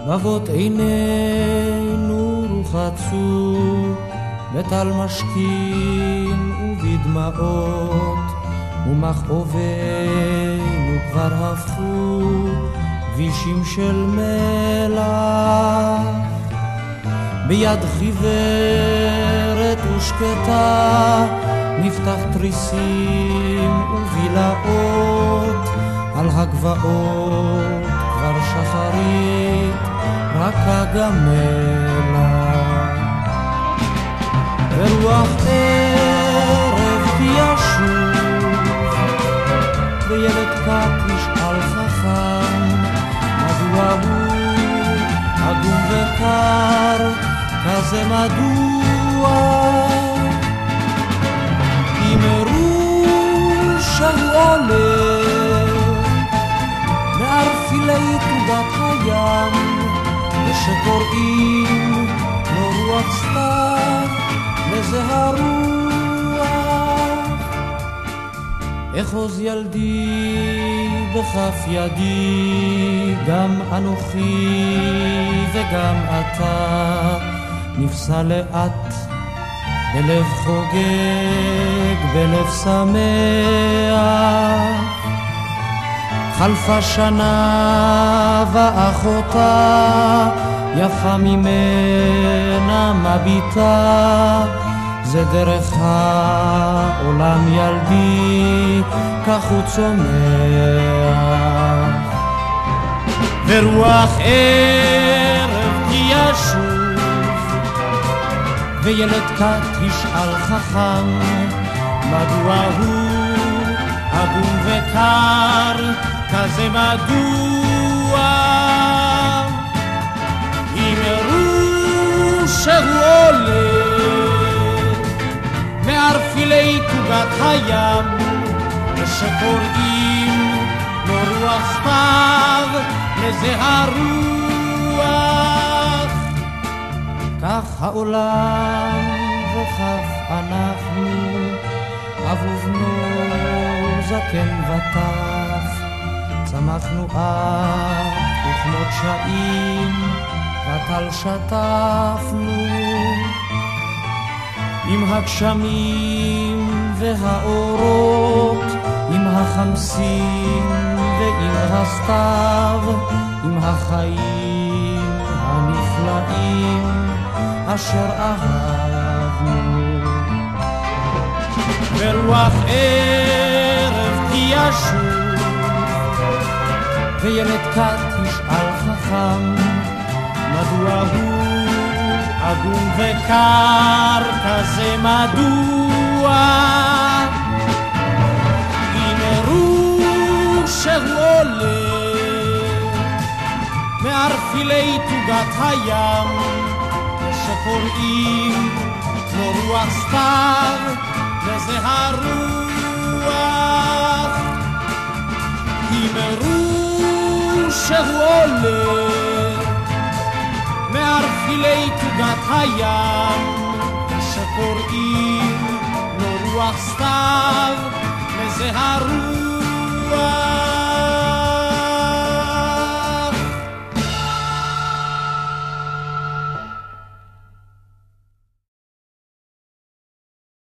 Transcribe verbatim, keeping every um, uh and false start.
בבות עינינו רוחצו בטל משכין ובדמעות, ומכאובינו כבר הפכו כבישים של מלח. ביד חיוורת ושקטה נפתח תריסים ובילאות, על הגבעות כבר שחרית רק הגמלה. ורוח ערב ישוב וילד קט נשאל חכם, מדוע הוא עגום וקר כזה, מדוע? אמרו שהוא עולה מערפילי תוגת הים, ושקוראים לו רוח סתיו לזה הרוח. אחוז ילדי בכף ידי, גם אנוכי וגם אתה, נפסע לאט בלב חוגג, בלב שמח. חלפה שנה ואחותה יפה ממנה מביטה, זה דרך העולם ילדי, כך הוא צומח. ורוח ערב כי ישוב וילד קט ישאל חכם, מדוע הוא עגום וקר כזה, מדוע? אמרו שהוא עולה מערפילי תוגת הים, ושקוראים לו רוח סתיו לזה הרוח. כך העולם וכך אנחנו, אב ובנו זקן וטף, צמחנו אב וכמות שעים וטל שטפנו, עם הגשמים והאורות, עם החמסים ועם הסתיו, עם החיים הנפלאים אשר אהבנו. ורוח ערב כי ישוב וילד קט ישאל חכם, מדוע הוא עגום וקר כזה, מדוע? אמרו שהוא עולה מערפילי תוגת הים, שקוראים לו רוח סתיו וזה הרוח. אמרו שהוא עולה מערפילי תוגת הים, שקוראים לו רוח סתיו וזה הרוח.